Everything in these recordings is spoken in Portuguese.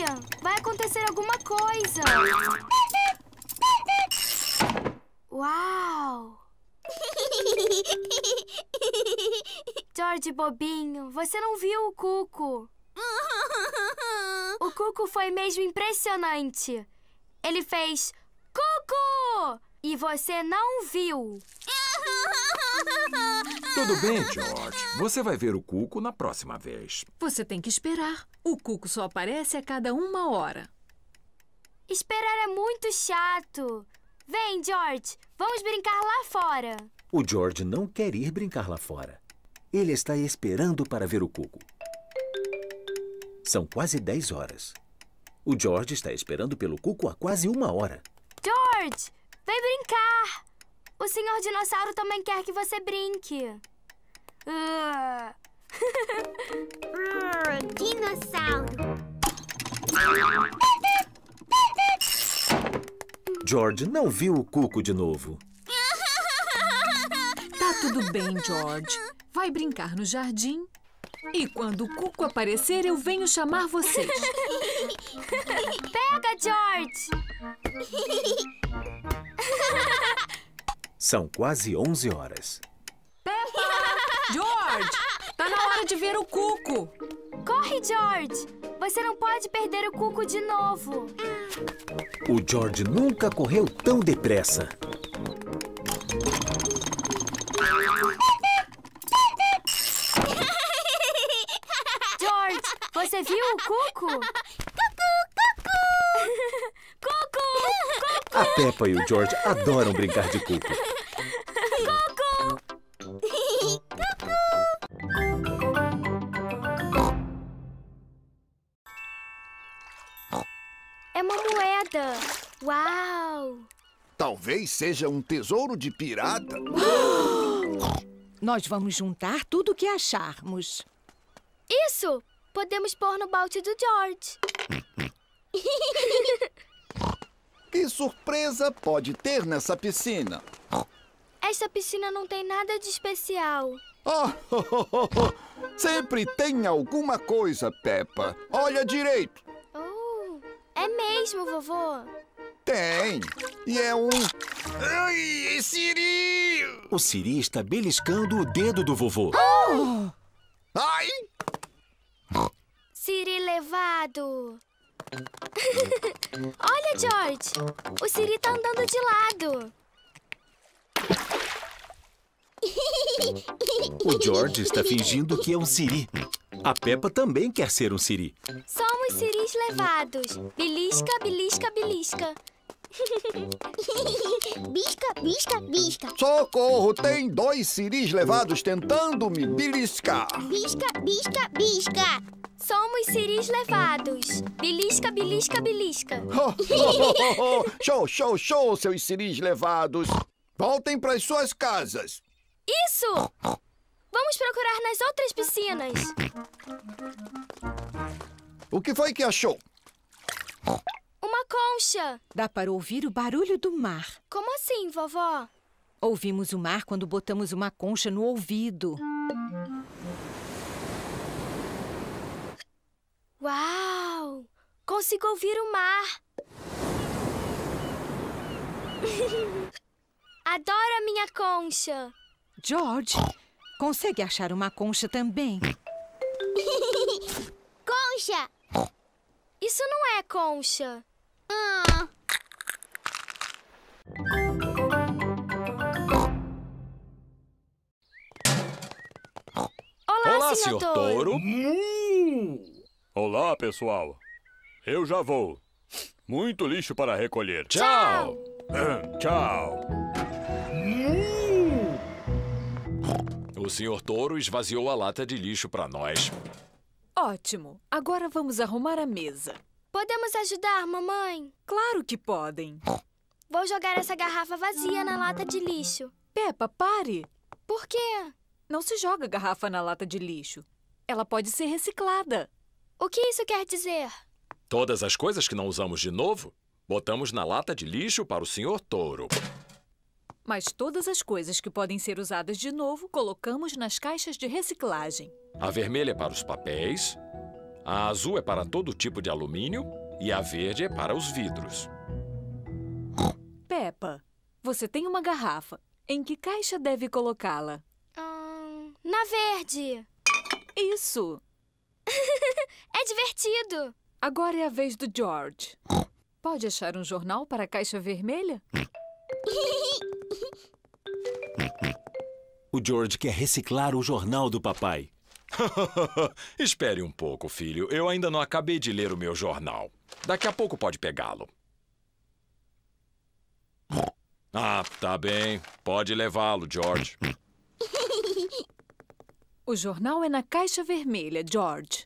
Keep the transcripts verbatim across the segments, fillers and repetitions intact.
Vai acontecer alguma coisa. Uau! George, bobinho, você não viu o Cuco. O Cuco foi mesmo impressionante. Ele fez Cuco! E você não viu. Tudo bem, George. Você vai ver o Cuco na próxima vez. Você tem que esperar. O Cuco só aparece a cada uma hora. Esperar é muito chato. Vem, George. Vamos brincar lá fora. O George não quer ir brincar lá fora. Ele está esperando para ver o Cuco. São quase dez horas. O George está esperando pelo Cuco há quase uma hora. George, vem brincar. O senhor dinossauro também quer que você brinque. Uh. Dinossauro. George não viu o Cuco de novo. Tá tudo bem, George. Vai brincar no jardim. E quando o Cuco aparecer, eu venho chamar vocês. Pega, George! São quase onze horas. Peppa! George! Tá na hora de ver o Cuco. Corre, George! Você não pode perder o Cuco de novo. O George nunca correu tão depressa. George, você viu o Cuco? Cucu, cucu! Cuco! Cuco! A Peppa e o George adoram brincar de Cuco. Cuco! É uma moeda. Uau! Talvez seja um tesouro de pirata. Nós vamos juntar tudo o que acharmos. Isso! Podemos pôr no balde do George. Que surpresa pode ter nessa piscina? Esta piscina não tem nada de especial. Oh, oh, oh, oh, oh. Sempre tem alguma coisa, Peppa. Olha direito. Oh, é mesmo, vovô? Tem. E é um... Ai, Siri! O Siri está beliscando o dedo do vovô. Oh! Ai! Siri levado. Olha, George. O Siri tá andando de lado. O George está fingindo que é um Siri. A Peppa também quer ser um Siri. Somos Siris levados. Belisca, belisca, belisca. Bisca, bisca, bisca. Socorro! Tem dois Siris levados tentando me beliscar. Bisca, bisca, bisca. Somos Siris levados. Belisca, belisca, belisca. Oh, oh, oh, oh. Show, show, show, seus Siris levados. Voltem para as suas casas. Isso! Vamos procurar nas outras piscinas. O que foi que achou? Uma concha. Dá para ouvir o barulho do mar. Como assim, vovó? Ouvimos o mar quando botamos uma concha no ouvido. Uau! Consigo ouvir o mar. Adoro a minha concha. George, consegue achar uma concha também? Concha. Isso não é concha. Ah. Olá, Olá, senhor senhor Touro. Touro. Hum. Olá, pessoal. Eu já vou. Muito lixo para recolher. Tchau. Hum, Tchau. O senhor Touro esvaziou a lata de lixo para nós. Ótimo. Agora vamos arrumar a mesa. Podemos ajudar, mamãe? Claro que podem. Vou jogar essa garrafa vazia na lata de lixo. Peppa, pare. Por quê? Não se joga garrafa na lata de lixo. Ela pode ser reciclada. O que isso quer dizer? Todas as coisas que não usamos de novo, botamos na lata de lixo para o senhor Touro. Mas todas as coisas que podem ser usadas de novo, colocamos nas caixas de reciclagem. A vermelha é para os papéis, a azul é para todo tipo de alumínio e a verde é para os vidros. Peppa, você tem uma garrafa. Em que caixa deve colocá-la? Hum, na verde. Isso! É divertido. Agora é a vez do George. Pode achar um jornal para a caixa vermelha? O George quer reciclar o jornal do papai. Espere um pouco, filho. Eu ainda não acabei de ler o meu jornal. Daqui a pouco pode pegá-lo. Ah, tá bem. Pode levá-lo, George. O jornal é na caixa vermelha, George.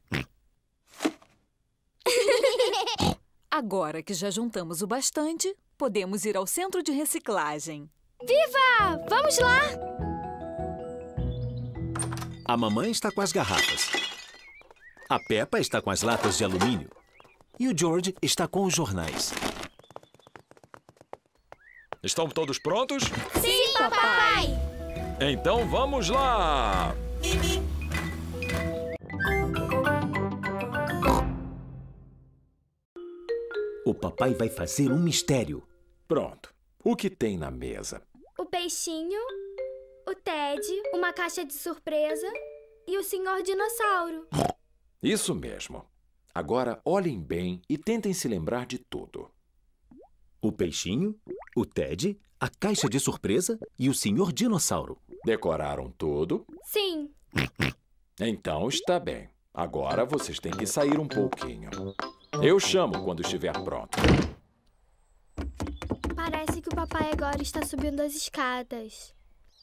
Agora que já juntamos o bastante, podemos ir ao centro de reciclagem. Viva! Vamos lá! A mamãe está com as garrafas. A Peppa está com as latas de alumínio. E o George está com os jornais. Estão todos prontos? Sim, papai! Então vamos lá! O papai vai fazer um mistério. Pronto. O que tem na mesa? O peixinho, o Ted, uma caixa de surpresa e o senhor dinossauro. Isso mesmo. Agora olhem bem e tentem se lembrar de tudo. O peixinho, o Ted, a caixa de surpresa e o senhor dinossauro. Decoraram tudo? Sim. Então está bem. Agora vocês têm que sair um pouquinho. Eu chamo quando estiver pronto. Parece que o papai agora está subindo as escadas.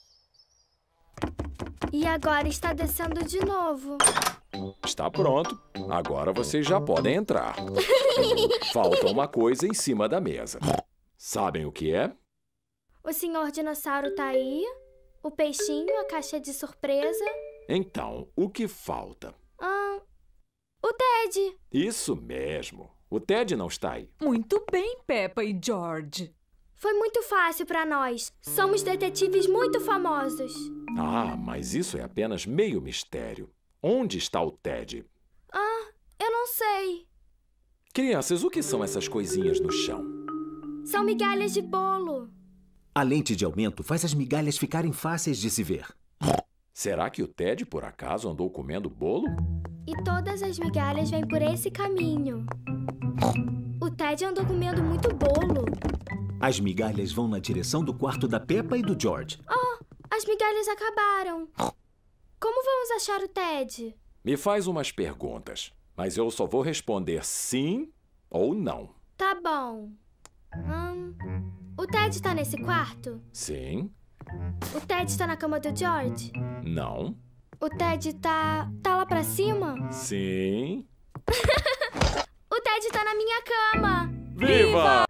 E agora está descendo de novo. Está pronto. Agora vocês já podem entrar. Falta uma coisa em cima da mesa. Sabem o que é? O senhor dinossauro tá aí, o peixinho, a caixa de surpresa. Então, o que falta? Ah, o Ted. Isso mesmo. O Ted não está aí. Muito bem, Peppa e George. Foi muito fácil para nós. Somos detetives muito famosos. Ah, mas isso é apenas meio mistério. Onde está o Ted? Ah, eu não sei. Crianças, o que são essas coisinhas no chão? São migalhas de bolo. A lente de aumento faz as migalhas ficarem fáceis de se ver. Será que o Ted, por acaso, andou comendo bolo? E todas as migalhas vêm por esse caminho. O Ted andou comendo muito bolo. As migalhas vão na direção do quarto da Peppa e do George. Oh, as migalhas acabaram. Como vamos achar o Ted? Me faz umas perguntas, mas eu só vou responder sim ou não. Tá bom. Hum, o Ted tá nesse quarto? Sim. O Ted tá na cama do George? Não. O Ted tá... tá lá pra cima? Sim. O Ted tá na minha cama! Viva!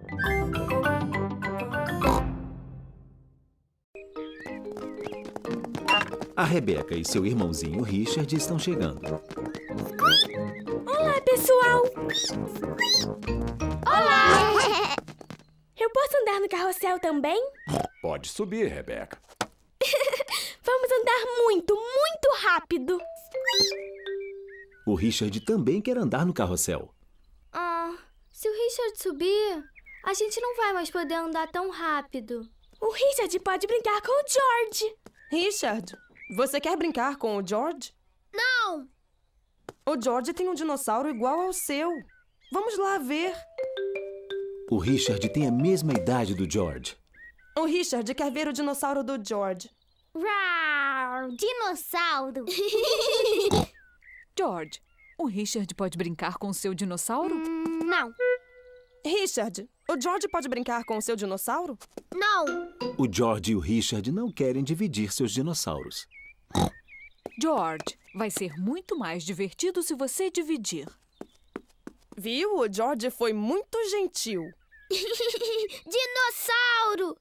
A Rebeca e seu irmãozinho Richard estão chegando. Olá, pessoal! Olá! Eu posso andar no carrossel também? Pode subir, Rebeca. Vamos andar muito, muito rápido. O Richard também quer andar no carrossel. Ah, se o Richard subir, a gente não vai mais poder andar tão rápido. O Richard pode brincar com o George. Richard, você quer brincar com o George? Não! O George tem um dinossauro igual ao seu. Vamos lá ver. O Richard tem a mesma idade do George. O Richard quer ver o dinossauro do George. Rar, dinossauro! George, o Richard pode brincar com o seu dinossauro? Hum, não. Richard, o George pode brincar com o seu dinossauro? Não. O George e o Richard não querem dividir seus dinossauros. George, vai ser muito mais divertido se você dividir. Viu? O George foi muito gentil. Dinossauro!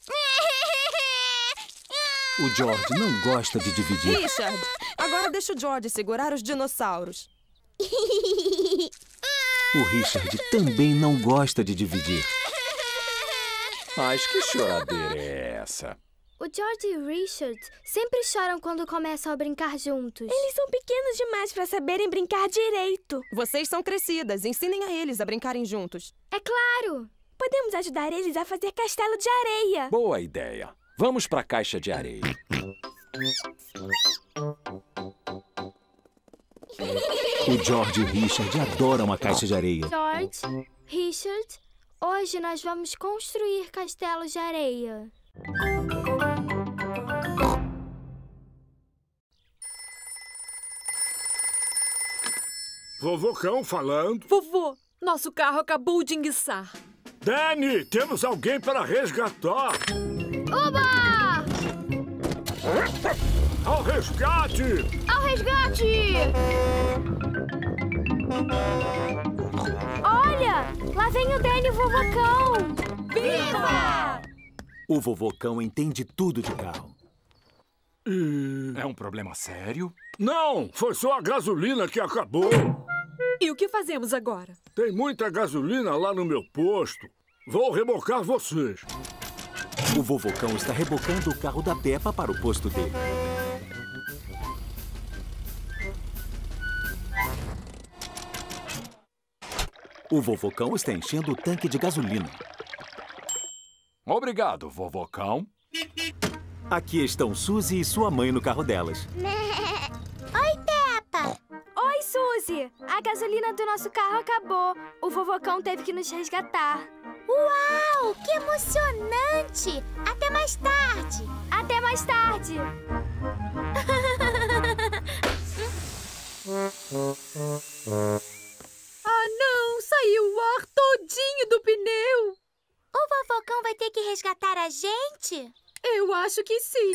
O George não gosta de dividir. Richard, agora deixa o George segurar os dinossauros. O Richard também não gosta de dividir. Mas que choradeira é essa? O George e o Richard sempre choram quando começam a brincar juntos. Eles são pequenos demais para saberem brincar direito. Vocês são crescidas. Ensinem a eles a brincarem juntos. É claro! Podemos ajudar eles a fazer castelo de areia. Boa ideia. Vamos para a caixa de areia. O George e o Richard adoram a caixa de areia. George, Richard, hoje nós vamos construir castelos de areia. Vovocão falando. Vovô, nosso carro acabou de enguiçar. Danny, temos alguém para resgatar. Oba! Ao resgate! Ao resgate! Olha! Lá vem o Danny e o Vovocão! Viva! O Vovocão entende tudo de carro. É um problema sério? Não, foi só a gasolina que acabou. E o que fazemos agora? Tem muita gasolina lá no meu posto. Vou rebocar vocês. O Vovocão está rebocando o carro da Peppa para o posto dele. O Vovocão está enchendo o tanque de gasolina. Obrigado, Vovocão. Aqui estão Suzy e sua mãe no carro delas. Oi, Peppa! Oi, Suzy! A gasolina do nosso carro acabou. O Vovocão teve que nos resgatar. Uau! Que emocionante! Até mais tarde! Até mais tarde! Ah, não! Saiu o ar todinho do pneu! O Vovocão vai ter que resgatar a gente? Eu acho que sim.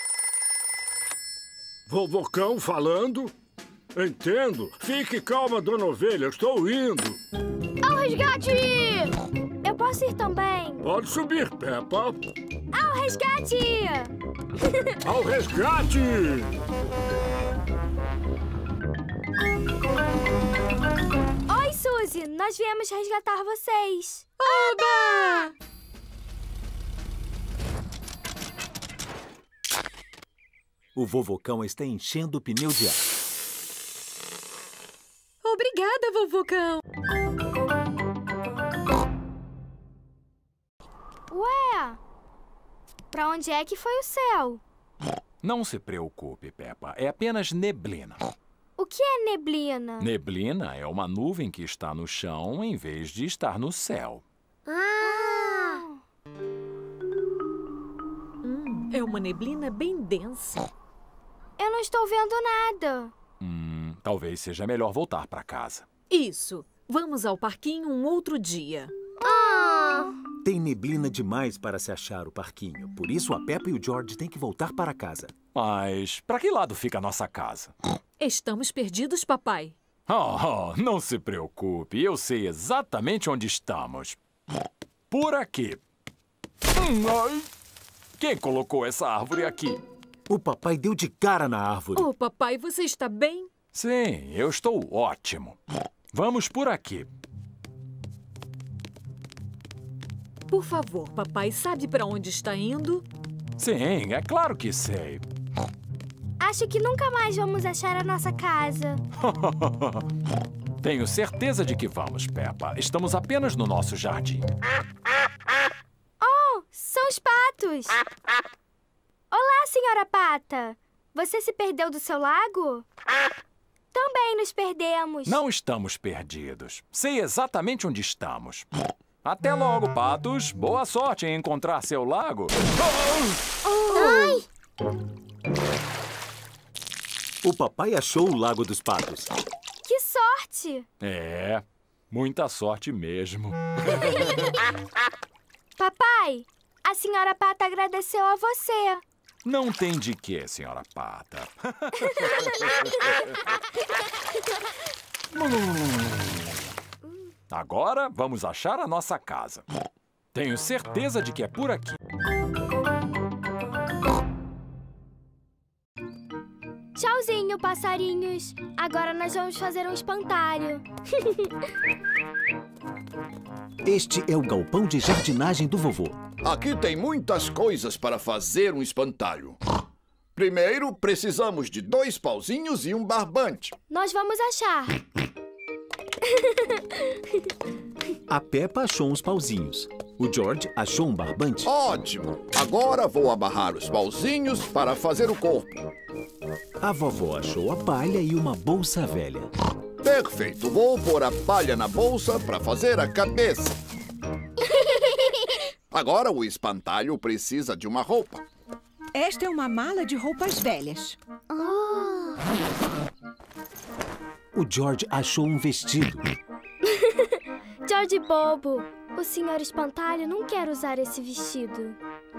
Vovocão falando. Entendo. Fique calma, dona Ovelha. Estou indo. Ao resgate! Eu posso ir também? Pode subir, Peppa. Ao resgate! Ao resgate! Oi, Suzy! Nós viemos resgatar vocês. Oba! O Vovocão está enchendo o pneu de ar. Obrigada, Vovocão. Ué, pra onde é que foi o céu? Não se preocupe, Peppa. É apenas neblina. O que é neblina? Neblina é uma nuvem que está no chão em vez de estar no céu. Ah! Hum, é uma neblina bem densa. Eu não estou vendo nada. Hum, talvez seja melhor voltar para casa. Isso. Vamos ao parquinho um outro dia. Ah! Tem neblina demais para se achar o parquinho. Por isso, a Peppa e o George têm que voltar para casa. Mas para que lado fica a nossa casa? Estamos perdidos, papai. Oh, oh, não se preocupe. Eu sei exatamente onde estamos. Por aqui. Hum, ai. Quem colocou essa árvore aqui? O papai deu de cara na árvore. Oh, papai, você está bem? Sim, eu estou ótimo. Vamos por aqui. Por favor, papai, sabe para onde está indo? Sim, é claro que sei. Acho que nunca mais vamos achar a nossa casa. Tenho certeza de que vamos, Peppa. Estamos apenas no nosso jardim. Oh, são os patos. Olá, senhora Pata. Você se perdeu do seu lago? Também nos perdemos. Não estamos perdidos. Sei exatamente onde estamos. Até logo, patos. Boa sorte em encontrar seu lago. Oh! Ai! O papai achou o Lago dos Patos. Que sorte! É, muita sorte mesmo. Papai, a senhora Pata agradeceu a você. Não tem de quê, senhora Pata. Agora vamos achar a nossa casa. Tenho certeza de que é por aqui. Tchauzinho, passarinhos. Agora nós vamos fazer um espantalho. Este é o galpão de jardinagem do vovô. Aqui tem muitas coisas para fazer um espantalho. Primeiro, precisamos de dois pauzinhos e um barbante. Nós vamos achar. A Peppa achou uns pauzinhos. O George achou um barbante. Ótimo! Agora vou amarrar os pauzinhos para fazer o corpo. A vovó achou a palha e uma bolsa velha. Perfeito! Vou pôr a palha na bolsa para fazer a cabeça. Agora o espantalho precisa de uma roupa. Esta é uma mala de roupas velhas. Oh. O George achou um vestido. George bobo, o senhor espantalho não quer usar esse vestido.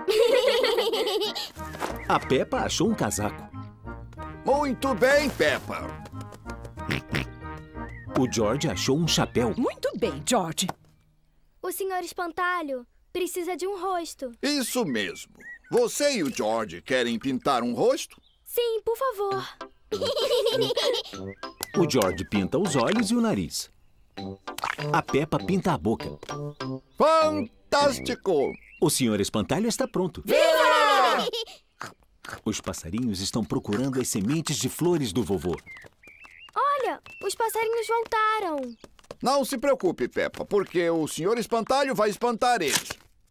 A Peppa achou um casaco. Muito bem, Peppa. O George achou um chapéu. Muito bem, George. O senhor espantalho precisa de um rosto. Isso mesmo. Você e o George querem pintar um rosto? Sim, por favor. O George pinta os olhos e o nariz. A Peppa pinta a boca. Fantástico! O senhor espantalho está pronto. Viva! Os passarinhos estão procurando as sementes de flores do vovô. Olha, os passarinhos voltaram. Não se preocupe, Peppa, porque o senhor espantalho vai espantar eles.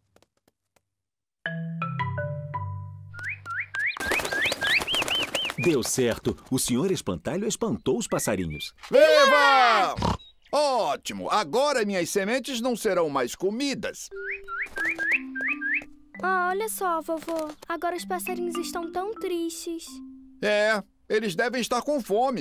Deu certo. O senhor espantalho espantou os passarinhos. Viva! Ótimo! Agora minhas sementes não serão mais comidas. Ah, olha só, vovô. Agora os passarinhos estão tão tristes. É, eles devem estar com fome.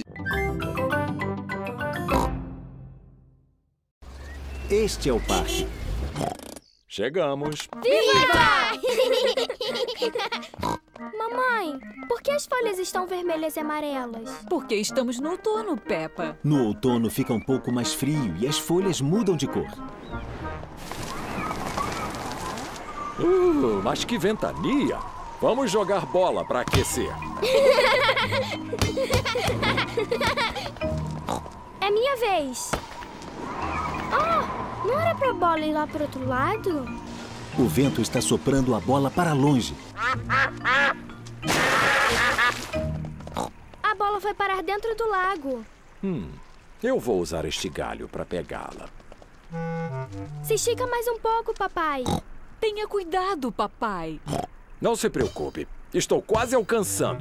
Este é o parque. Chegamos. Viva! Mamãe, por que as folhas estão vermelhas e amarelas? Porque estamos no outono, Peppa. No outono fica um pouco mais frio e as folhas mudam de cor. Uh, mas que ventania! Vamos jogar bola para aquecer. É minha vez. Oh, não era pra bola ir lá pro outro lado? O vento está soprando a bola para longe. A bola foi parar dentro do lago. Hum, eu vou usar este galho para pegá-la. Se estica mais um pouco, papai. Tenha cuidado, papai. Não se preocupe. Estou quase alcançando.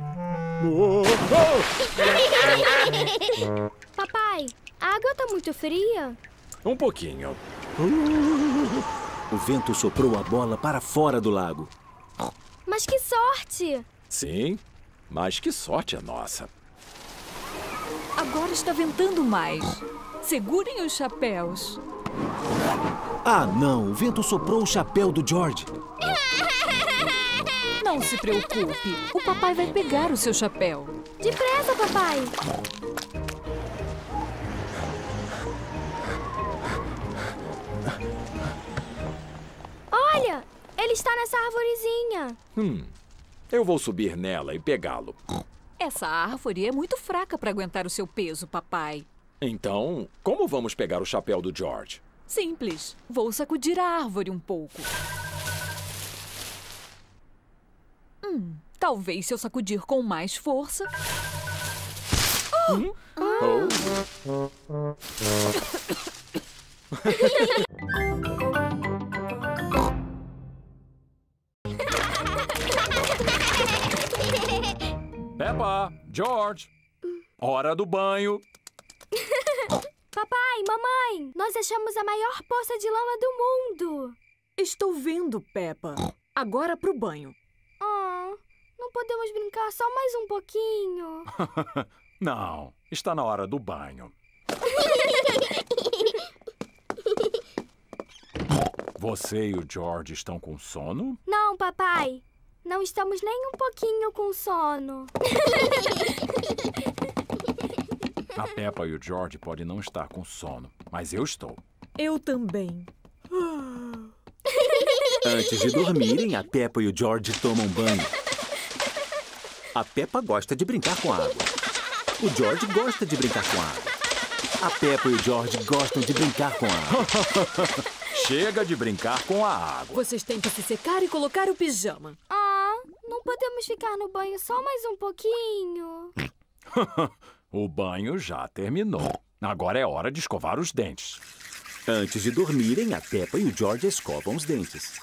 Papai, a água tá muito fria? Um pouquinho. O vento soprou a bola para fora do lago. Mas que sorte! Sim, mas que sorte a nossa. Agora está ventando mais. Segurem os chapéus. Ah, não! O vento soprou o chapéu do George. Não se preocupe. O papai vai pegar o seu chapéu. Depressa, papai! Olha! Ele está nessa arvorezinha. Hum, eu vou subir nela e pegá-lo. Essa árvore é muito fraca para aguentar o seu peso, papai. Então, como vamos pegar o chapéu do George? Simples. Vou sacudir a árvore um pouco. Hum, talvez se eu sacudir com mais força... Oh! Hum? Oh. Peppa, George, hora do banho. Papai, mamãe, nós achamos a maior poça de lama do mundo. Estou vendo, Peppa. Agora pro banho. Oh, não podemos brincar só mais um pouquinho? Não, está na hora do banho. Você e o George estão com sono? Não, papai. Não estamos nem um pouquinho com sono. A Peppa e o George podem não estar com sono, mas eu estou. Eu também. Antes de dormirem, a Peppa e o George tomam banho. A Peppa gosta de brincar com a água. O George gosta de brincar com a água. A Peppa e o George gostam de brincar com a água. Chega de brincar com a água. Vocês têm que se secar e colocar o pijama. Ah, não podemos ficar no banho só mais um pouquinho? O banho já terminou. Agora é hora de escovar os dentes. Antes de dormirem, a Peppa e o George escovam os dentes.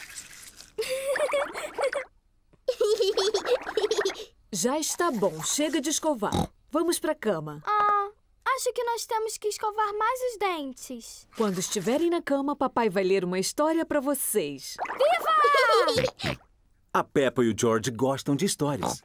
Já está bom, chega de escovar. Vamos pra cama. Ah, acho que nós temos que escovar mais os dentes. Quando estiverem na cama, papai vai ler uma história pra vocês. Viva! A Peppa e o George gostam de histórias.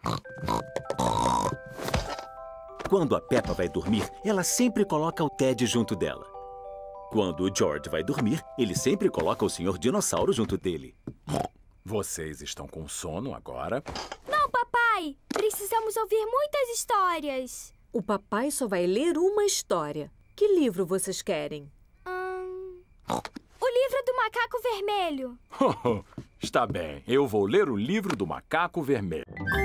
Quando a Peppa vai dormir, ela sempre coloca o Ted junto dela. Quando o George vai dormir, ele sempre coloca o senhor Dinossauro junto dele. Vocês estão com sono agora? Não, papai! Precisamos ouvir muitas histórias. O papai só vai ler uma história. Que livro vocês querem? Hum... O livro do macaco vermelho. Está bem, eu vou ler o livro do macaco vermelho.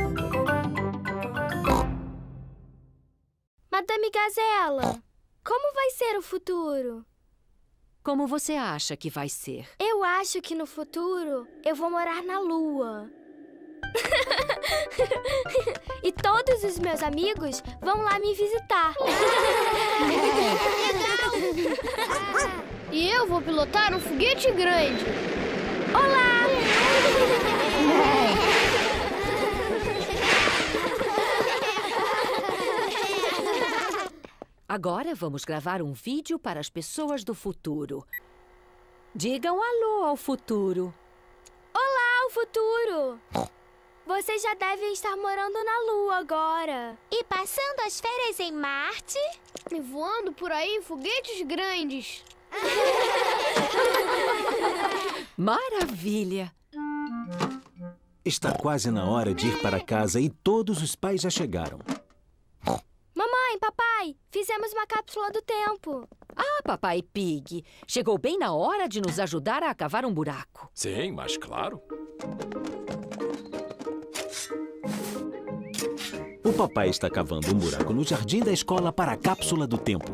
Madame Gazela, como vai ser o futuro? Como você acha que vai ser? Eu acho que no futuro eu vou morar na Lua. E todos os meus amigos vão lá me visitar. E eu vou pilotar um foguete grande. Olá! Agora vamos gravar um vídeo para as pessoas do futuro. Digam alô ao futuro. Olá, o futuro! Vocês já devem estar morando na Lua agora. E passando as férias em Marte? E voando por aí em foguetes grandes. Maravilha! Está quase na hora de ir para casa e todos os pais já chegaram. Mamãe, papai, fizemos uma cápsula do tempo. Ah, papai Pig, chegou bem na hora de nos ajudar a cavar um buraco. Sim, mas claro. O papai está cavando um buraco no jardim da escola para a cápsula do tempo.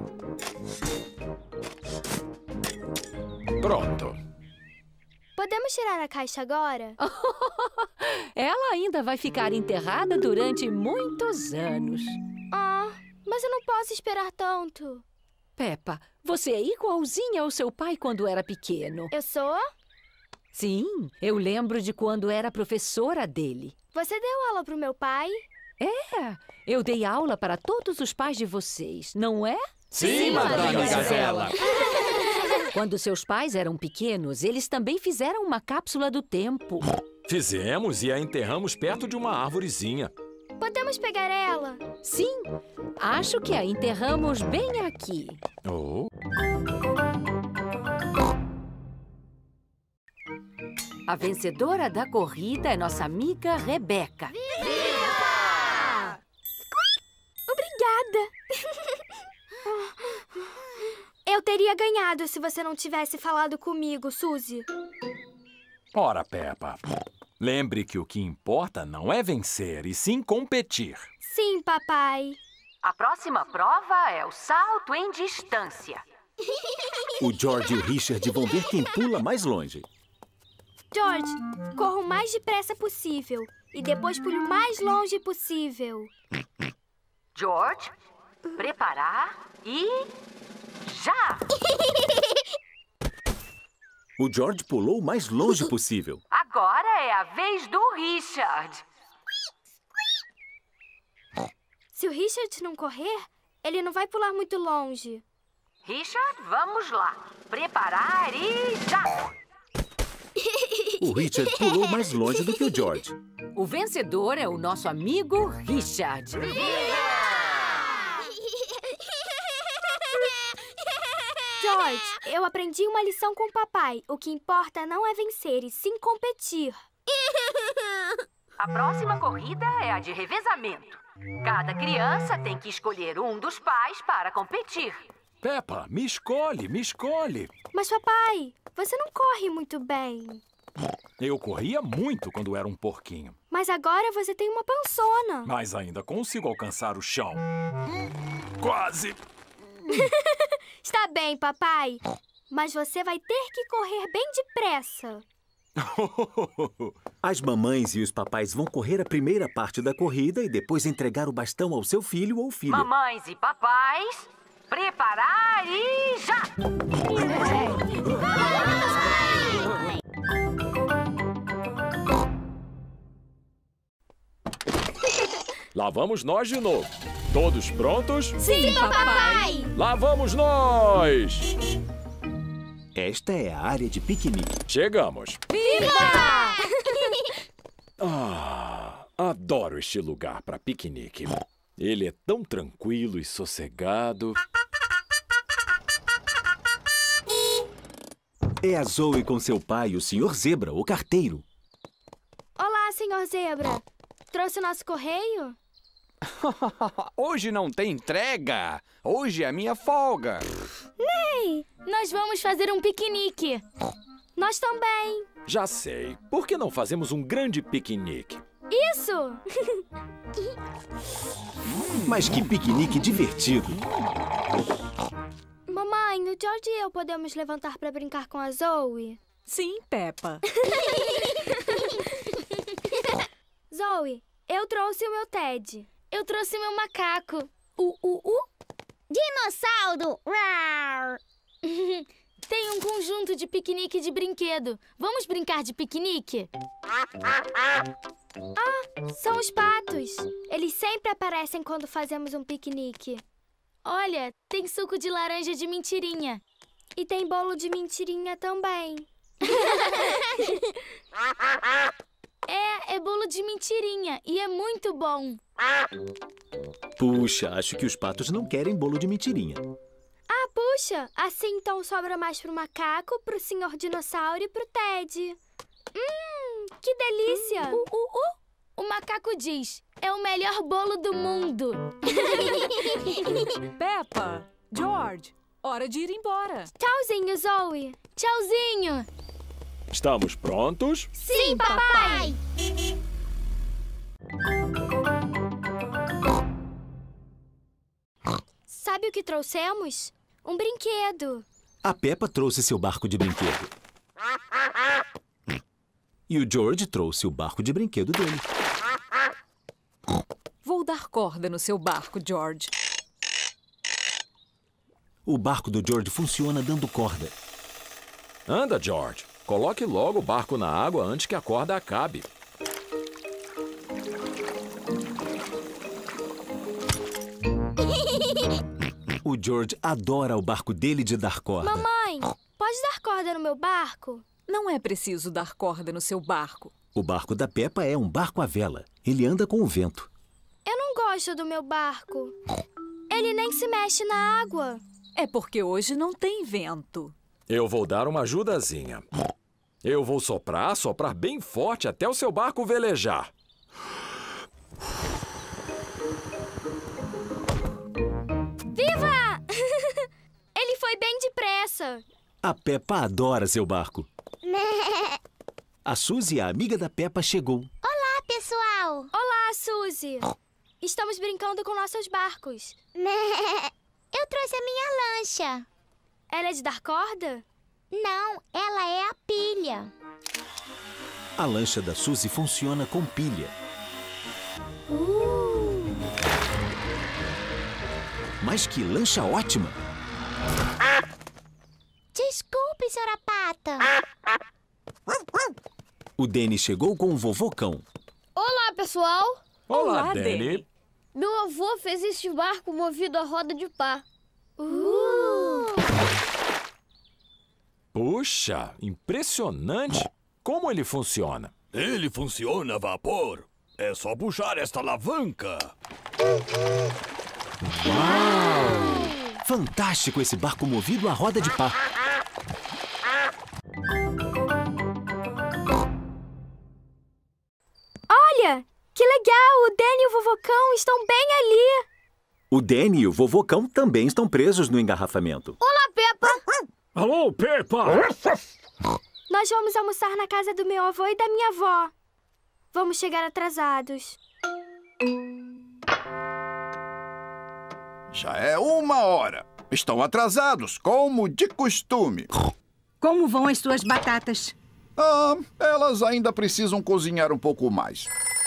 Pronto. Podemos tirar a caixa agora? Ela ainda vai ficar enterrada durante muitos anos. Ah, mas eu não posso esperar tanto. Peppa, você é igualzinha ao seu pai quando era pequeno. Eu sou? Sim, eu lembro de quando era professora dele. Você deu aula pro meu pai? É, eu dei aula para todos os pais de vocês, não é? Sim, Sim Madame Gazela. Quando seus pais eram pequenos, eles também fizeram uma cápsula do tempo. Fizemos e a enterramos perto de uma árvorezinha. Podemos pegar ela? Sim, acho que a enterramos bem aqui. Oh. A vencedora da corrida é nossa amiga Rebeca. Viva! Obrigada! Eu teria ganhado se você não tivesse falado comigo, Suzy. Ora, Peppa, lembre que o que importa não é vencer, e sim competir. Sim, papai. A próxima prova é o salto em distância. O George e o Richard vão ver quem pula mais longe. George, corra o mais depressa possível e depois pule o mais longe possível. George, preparar e... já! O George pulou o mais longe possível. Agora é a vez do Richard. Se o Richard não correr, ele não vai pular muito longe. Richard, vamos lá. Preparar e já! O Richard pulou mais longe do que o George. O vencedor é o nosso amigo Richard. George, eu aprendi uma lição com o papai. O que importa não é vencer, e sim competir. A próxima corrida é a de revezamento. Cada criança tem que escolher um dos pais para competir. Peppa, me escolhe, me escolhe. Mas, papai, você não corre muito bem. Eu corria muito quando era um porquinho. Mas agora você tem uma pançona. Mas ainda consigo alcançar o chão. Quase! Está bem, papai. mas você vai ter que correr bem depressa. As mamães e os papais vão correr a primeira parte da corrida e depois entregar o bastão ao seu filho ou filha. Mamães e papais, preparar e já! Lá vamos nós de novo. Todos prontos? Sim, papai! Lá vamos nós! Esta é a área de piquenique. Chegamos. Viva! Ah, adoro este lugar para piquenique. Ele é tão tranquilo e sossegado. É a Zoe com seu pai, o senhor Zebra, o carteiro. Olá, senhor Zebra. Trouxe o nosso correio? Hoje não tem entrega. Hoje é a minha folga. Ney, nós vamos fazer um piquenique. Nós também. Já sei. Por que não fazemos um grande piquenique? Isso! Mas que piquenique divertido. Mamãe, o George e eu podemos levantar para brincar com a Zoe? Sim, Peppa. Zoe, eu trouxe o meu Ted. Eu trouxe meu macaco. Uh, uh, uh. Dinossauro! Tem um conjunto de piquenique de brinquedo. Vamos brincar de piquenique? Ah, são os patos. Eles sempre aparecem quando fazemos um piquenique. Olha, tem suco de laranja de mentirinha. E tem bolo de mentirinha também. É, é bolo de mentirinha e é muito bom. Puxa, acho que os patos não querem bolo de mentirinha. Ah, puxa! Assim então sobra mais pro macaco, pro senhor dinossauro e pro Ted. Hum, que delícia! Uh, uh, uh. O macaco diz, é o melhor bolo do mundo. Peppa, George, hora de ir embora. Tchauzinho, Zoe. Tchauzinho. Estamos prontos? Sim, papai! Sabe o que trouxemos? Um brinquedo. A Peppa trouxe seu barco de brinquedo. E o George trouxe o barco de brinquedo dele. Vou dar corda no seu barco, George. O barco do George funciona dando corda. Anda, George. Coloque logo o barco na água antes que a corda acabe. O George adora o barco dele de dar corda. Mamãe, pode dar corda no meu barco? Não é preciso dar corda no seu barco. O barco da Peppa é um barco à vela. Ele anda com o vento. Eu não gosto do meu barco. Ele nem se mexe na água. É porque hoje não tem vento. Eu vou dar uma ajudazinha. Eu vou soprar, soprar bem forte até o seu barco velejar. Viva! Ele foi bem depressa. A Peppa adora seu barco. A Suzy, a amiga da Peppa, chegou. Olá, pessoal. Olá, Suzy. Estamos brincando com nossos barcos. Eu trouxe a minha lancha. Ela é de dar corda? Não, ela é a pilha. A lancha da Suzy funciona com pilha. Uh. Mas que lancha ótima! Desculpe, senhora Pata. O Danny chegou com o vovô cão. Olá, pessoal. Olá, Olá, Danny. Danny. Meu avô fez este barco movido a roda de pá. Uh. Puxa, impressionante! Como ele funciona? Ele funciona a vapor. É só puxar esta alavanca. Uau! Fantástico esse barco movido a roda de pá. Olha, que legal! O Danny e o vovô cão estão bem ali. O Danny e o vovô cão também estão presos no engarrafamento. Olá, Peppa. Alô, Peppa! Nós vamos almoçar na casa do meu avô e da minha avó. Vamos chegar atrasados. Já é uma hora. Estão atrasados, como de costume. Como vão as suas batatas? Ah, elas ainda precisam cozinhar um pouco mais.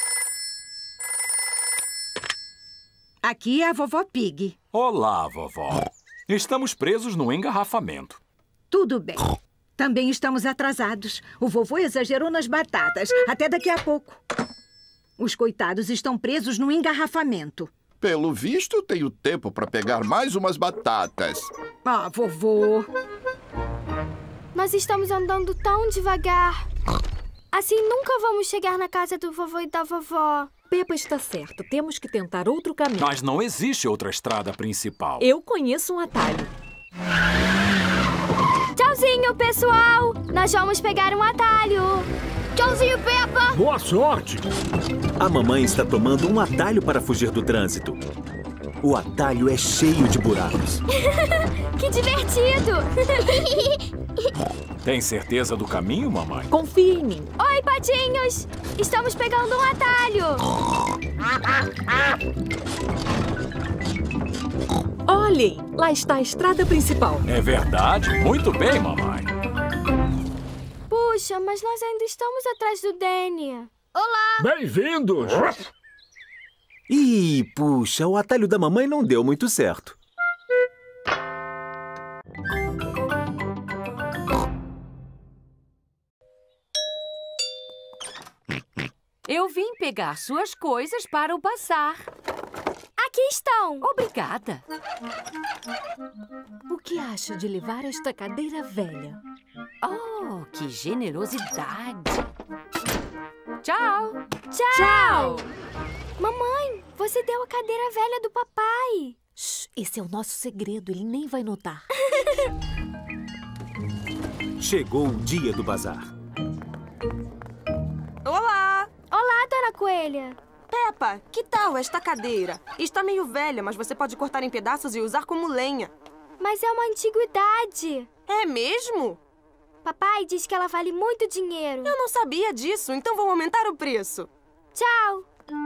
Aqui é a vovó Pig. Olá, vovó. Estamos presos no engarrafamento. Tudo bem. Também estamos atrasados. O vovô exagerou nas batatas. Até daqui a pouco. Os coitados estão presos no engarrafamento. Pelo visto, tenho tempo para pegar mais umas batatas. Ah, vovô. Nós estamos andando tão devagar. Assim nunca vamos chegar na casa do vovô e da vovó. Peppa está certa. Temos que tentar outro caminho. Mas não existe outra estrada principal. Eu conheço um atalho. Tchauzinho, pessoal! Nós vamos pegar um atalho. Tchauzinho, Peppa! Boa sorte! A mamãe está tomando um atalho para fugir do trânsito. O atalho é cheio de buracos. Que divertido! Tem certeza do caminho, mamãe? Confia em mim. Oi, patinhos! Estamos pegando um atalho. Olhem, lá está a estrada principal. É verdade? Muito bem, mamãe. Puxa, mas nós ainda estamos atrás do Danny. Olá! Bem-vindos! Ih, puxa, o atalho da mamãe não deu muito certo. Eu vim pegar suas coisas para o bazar. Aqui estão. Obrigada. O que acha de levar esta cadeira velha? Oh, que generosidade. Tchau. Tchau. Tchau. Mamãe, você deu a cadeira velha do papai. Shhh, esse é o nosso segredo, ele nem vai notar. Chegou o dia do bazar. Olá! Olá, Dona Coelha. Peppa, que tal esta cadeira? Está meio velha, mas você pode cortar em pedaços e usar como lenha. Mas é uma antiguidade. É mesmo? Papai diz que ela vale muito dinheiro. Eu não sabia disso, então vou aumentar o preço. Tchau.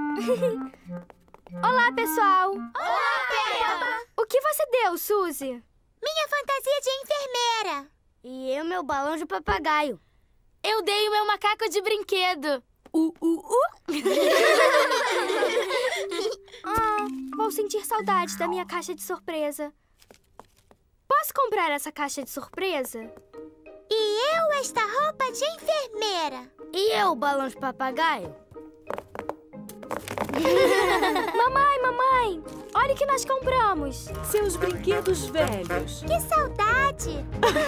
Olá, pessoal. Olá, Peppa. O que você deu, Suzy? Minha fantasia de enfermeira. E eu, meu balão de papagaio. Eu dei o meu macaco de brinquedo. Uh, uh, uh. Ah, vou sentir saudade da minha caixa de surpresa. Posso comprar essa caixa de surpresa? E eu esta roupa de enfermeira. E eu, balão de papagaio. Mamãe, mamãe, olha o que nós compramos. Seus brinquedos velhos. Que saudade!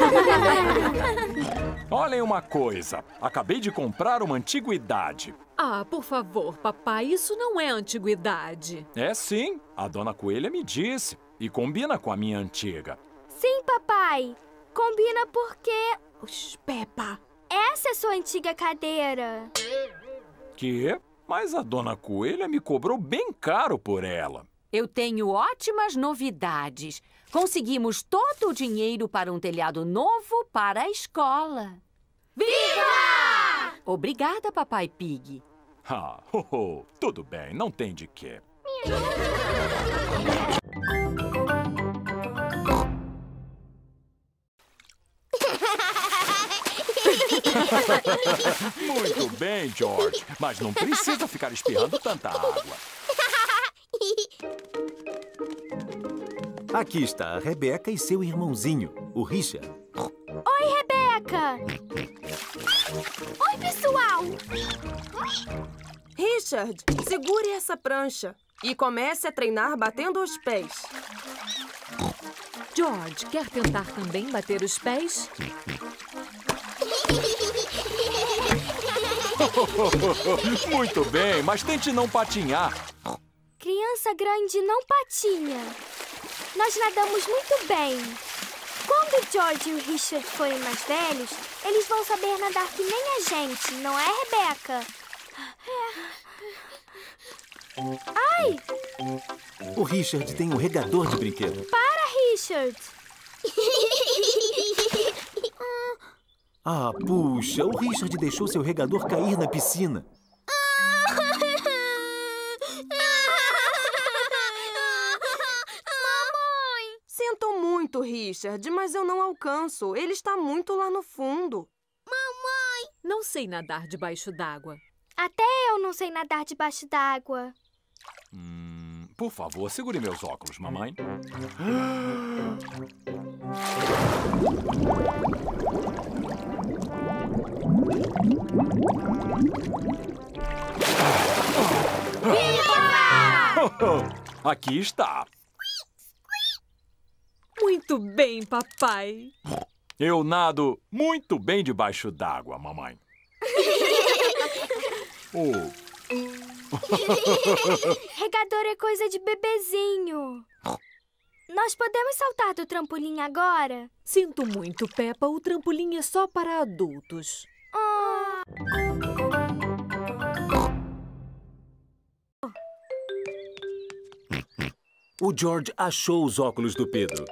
Olhem uma coisa. Acabei de comprar uma antiguidade. Ah, por favor, papai, isso não é antiguidade. É sim, a Dona Coelha me disse. E combina com a minha antiga. Sim, papai. Combina porque... Oxi, Peppa. Essa é sua antiga cadeira. Que? Mas a Dona Coelha me cobrou bem caro por ela. Eu tenho ótimas novidades. Conseguimos todo o dinheiro para um telhado novo para a escola. Viva! Obrigada, Papai Pig. Ah, ho, ho, tudo bem, não tem de quê. Muito bem, George. Mas não precisa ficar espirrando tanta água. Aqui está a Rebeca e seu irmãozinho, o Richard. Oi, Rebeca! Oi, pessoal! Richard, segure essa prancha e comece a treinar batendo os pés. George, quer tentar também bater os pés? Muito bem, mas tente não patinhar. Criança grande não patinha. Nós nadamos muito bem. Quando o George e o Richard forem mais velhos, eles vão saber nadar que nem a gente, não é, Rebeca? Ai! O Richard tem um regador de brinquedo. Para, Richard! Ah, puxa, o Richard deixou seu regador cair na piscina. Sinto muito, muito, Richard, mas eu não alcanço. Ele está muito lá no fundo. Mamãe! Não sei nadar debaixo d'água. Até eu não sei nadar debaixo d'água. Hum, por favor, segure meus óculos, mamãe. Viva! Aqui está. Muito bem, papai. Eu nado muito bem debaixo d'água, mamãe. Oh. Regador é coisa de bebezinho. Nós podemos saltar do trampolim agora? Sinto muito, Peppa. O trampolim é só para adultos. Ah. O George achou os óculos do Pedro.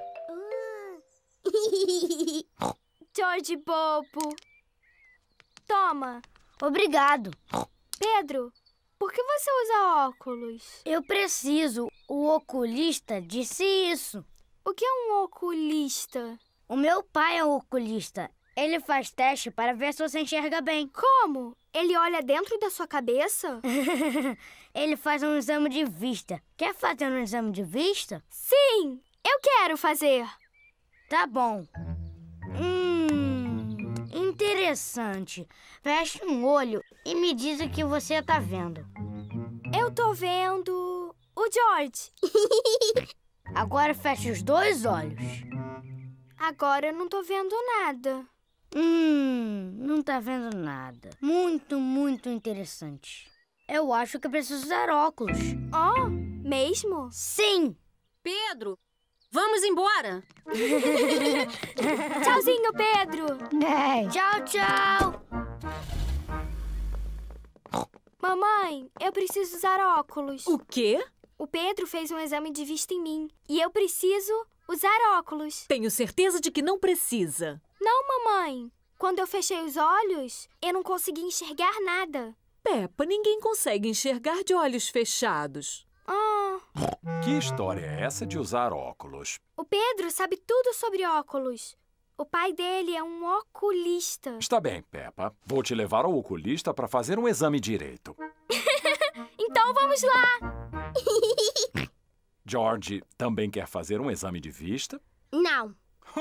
George bobo. Toma. Obrigado. Pedro, por que você usa óculos? Eu preciso. O oculista disse isso. O que é um oculista? O meu pai é um oculista. Ele faz teste para ver se você enxerga bem. Como? Ele olha dentro da sua cabeça? Ele faz um exame de vista. Quer fazer um exame de vista? Sim, eu quero fazer. Tá bom. Hum, interessante. Feche um olho e me diz o que você tá vendo. Eu tô vendo o George. Agora feche os dois olhos. Agora eu não tô vendo nada. Hum, não tá vendo nada. Muito, muito interessante. Eu acho que preciso usar óculos. Oh, mesmo? Sim. Pedro, vamos embora. Tchauzinho, Pedro. Tchau, tchau. Mamãe, eu preciso usar óculos. O quê? O Pedro fez um exame de vista em mim e eu preciso usar óculos. Tenho certeza de que não precisa. Não, mamãe. Quando eu fechei os olhos, eu não consegui enxergar nada. Peppa, ninguém consegue enxergar de olhos fechados. Ah. Que história é essa de usar óculos? O Pedro sabe tudo sobre óculos. O pai dele é um oculista. Está bem, Peppa. Vou te levar ao oculista para fazer um exame direito. Então vamos lá. George também quer fazer um exame de vista? Não.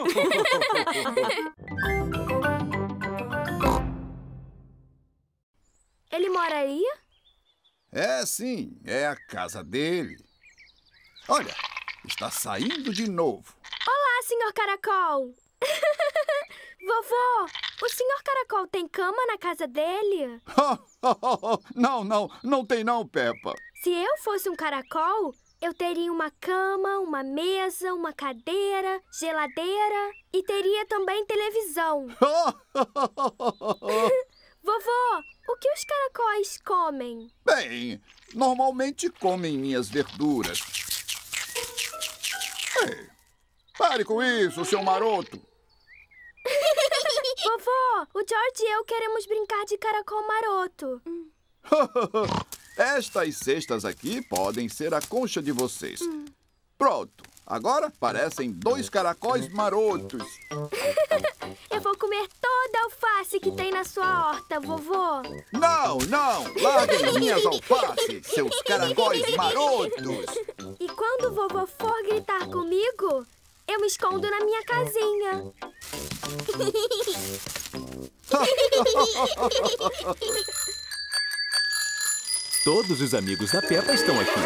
Ele mora aí? É, sim. É a casa dele. Olha, está saindo de novo. Olá, senhor Caracol. Vovô, o senhor Caracol tem cama na casa dele? Não, não. Não tem não, Peppa. Se eu fosse um caracol, eu teria uma cama, uma mesa, uma cadeira, geladeira e teria também televisão. Vovô, o que os caracóis comem? Bem, normalmente comem minhas verduras. Ei, pare com isso, seu maroto. Vovô, o George e eu queremos brincar de caracol maroto. Estas cestas aqui podem ser a concha de vocês. Hum. Pronto. Agora parecem dois caracóis marotos. Eu vou comer toda a alface que tem na sua horta, vovô. Não, não. Larguem minhas alfaces, seus caracóis marotos. E quando o vovô for gritar comigo, eu me escondo na minha casinha. Todos os amigos da Peppa estão aqui.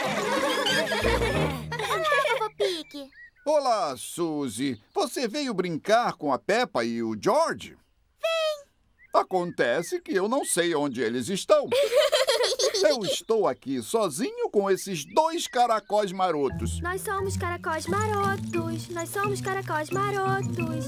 Olá, Suzy. Você veio brincar com a Peppa e o George? Vem. Acontece que eu não sei onde eles estão. Eu estou aqui sozinho com esses dois caracóis marotos. Nós somos caracóis marotos. Nós somos caracóis marotos.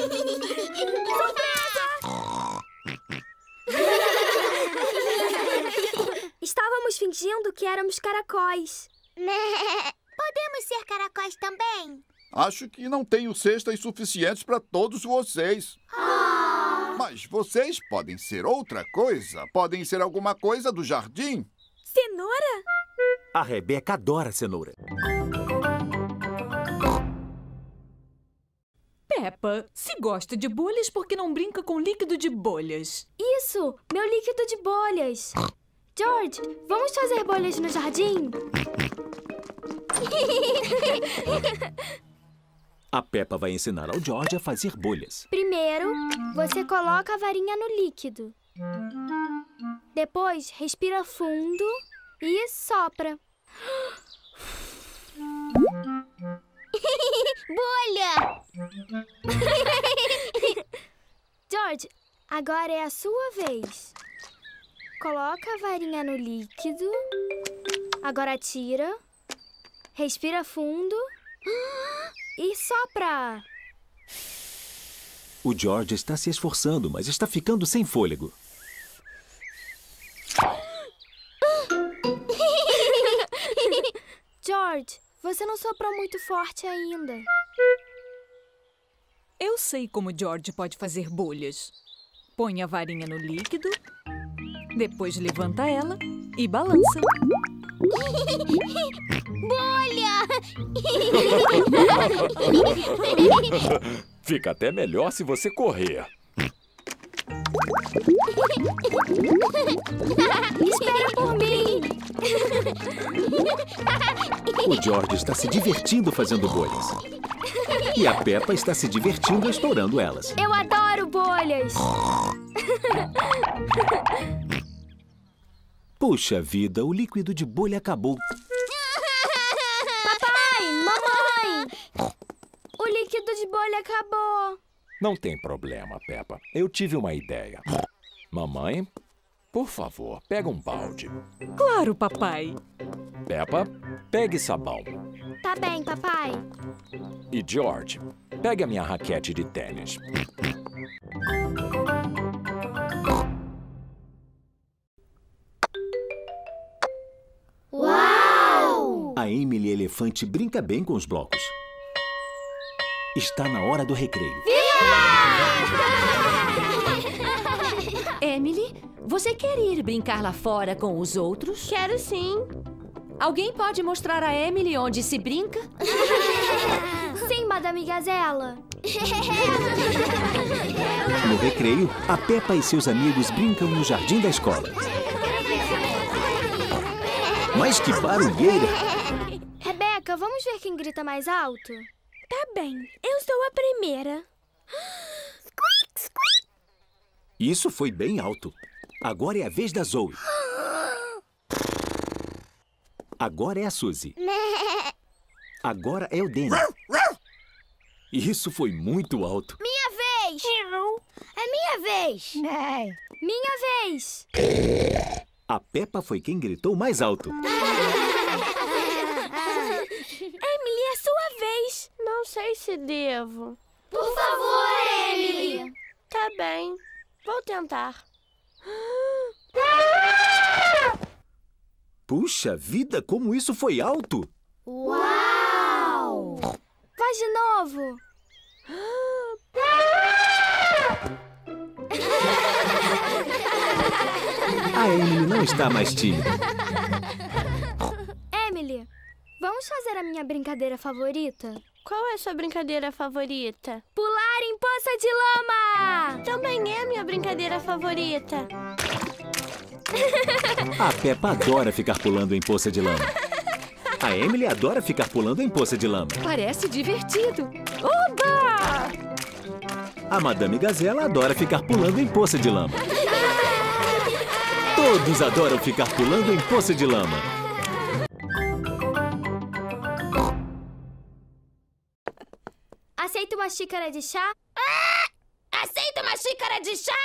Estávamos fingindo que éramos caracóis. Podemos ser caracóis também? Acho que não tenho cestas suficientes para todos vocês. Oh. Mas vocês podem ser outra coisa. Podem ser alguma coisa do jardim. Cenoura? A Rebeca adora cenoura. Peppa, se gosta de bolhas, por que não brinca com líquido de bolhas? Isso! Meu líquido de bolhas! George, vamos fazer bolhas no jardim? A Peppa vai ensinar ao George a fazer bolhas. Primeiro, você coloca a varinha no líquido. Depois, respira fundo e sopra. Bolha! George, agora é a sua vez. Coloca a varinha no líquido. Agora tira. Respira fundo. E sopra. O George está se esforçando, mas está ficando sem fôlego. George, você não soprou muito forte ainda. Eu sei como George pode fazer bolhas. Põe a varinha no líquido, depois levanta ela e balança. Bolha! Fica até melhor se você correr. Espera por mim! O George está se divertindo fazendo bolhas. E a Peppa está se divertindo estourando elas. Eu adoro bolhas! Puxa vida, o líquido de bolha acabou. Papai! Mamãe! O líquido de bolha acabou. Não tem problema, Peppa. Eu tive uma ideia. Mamãe, por favor, pega um balde. Claro, papai. Peppa, pegue sabão. Tá bem, papai. E George, pegue a minha raquete de tênis. Uau! A Emily Elefante brinca bem com os blocos. Está na hora do recreio. Emily, você quer ir brincar lá fora com os outros? Quero sim. Alguém pode mostrar a Emily onde se brinca? Sim, Madame Gazela. No recreio, a Peppa e seus amigos brincam no jardim da escola. Mas que barulheira! Rebeca, vamos ver quem grita mais alto? Tá bem, eu sou a primeira. Squeak, squeak. Isso foi bem alto. Agora é a vez da Zoe. Agora é a Suzy. Agora é o Danny. Isso foi muito alto. Minha vez! É minha vez! Minha vez! A Peppa foi quem gritou mais alto. Emily, é sua vez. Não sei se devo. Por favor, Emily! Tá bem, vou tentar. Puxa vida, como isso foi alto! Uau! Faz de novo! A Emily não está mais tímida. Emily, vamos fazer a minha brincadeira favorita? Qual é a sua brincadeira favorita? Pular em poça de lama! Também é a minha brincadeira favorita. A Peppa adora ficar pulando em poça de lama. A Emily adora ficar pulando em poça de lama. Parece divertido. Oba! A Madame Gazela adora ficar pulando em poça de lama. Todos adoram ficar pulando em poça de lama. Aceita uma xícara de chá? Ah! Aceita uma xícara de chá?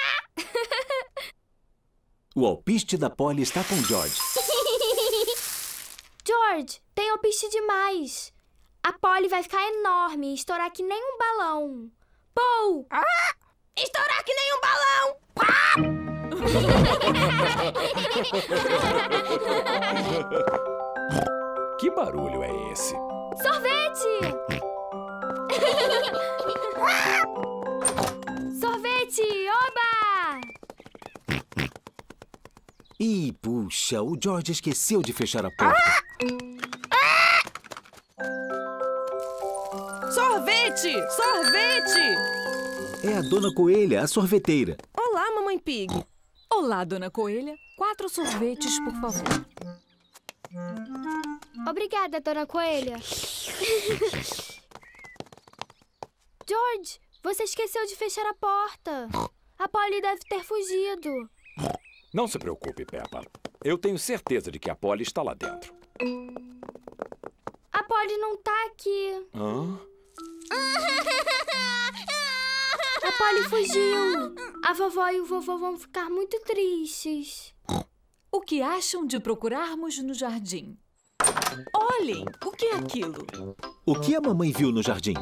O alpiste da Polly está com George. George, tem alpiste demais. A Polly vai ficar enorme e estourar que nem um balão. Pou! Ah! Estourar que nem um balão! Ah! Que barulho é esse? Sorvete! Sorvete! Oba! Ih, puxa, o George esqueceu de fechar a porta. Sorvete! Sorvete! É a Dona Coelha, a sorveteira. Olá, Mamãe Pig. Olá, Dona Coelha. Quatro sorvetes, por favor. Obrigada, Dona Coelha. George, você esqueceu de fechar a porta. A Polly deve ter fugido. Não se preocupe, Peppa. Eu tenho certeza de que a Polly está lá dentro. A Polly não tá aqui. Hã? A Polly fugiu. A vovó e o vovô vão ficar muito tristes. O que acham de procurarmos no jardim? Olhem, o que é aquilo? O que a mamãe viu no jardim?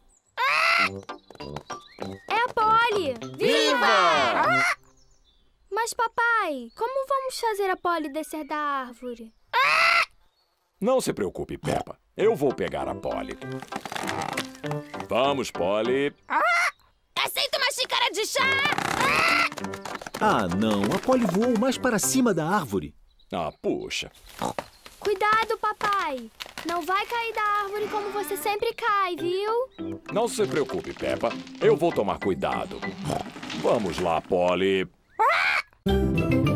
É a Polly! Viva! Mas, papai, como vamos fazer a Polly descer da árvore? Não se preocupe, Peppa. Eu vou pegar a Polly. Vamos, Polly. Aceita uma xícara de chá? Ah, não. A Polly voou mais para cima da árvore. Ah, puxa. Cuidado, papai. Não vai cair da árvore como você sempre cai, viu? Não se preocupe, Peppa. Eu vou tomar cuidado. Vamos lá, Polly.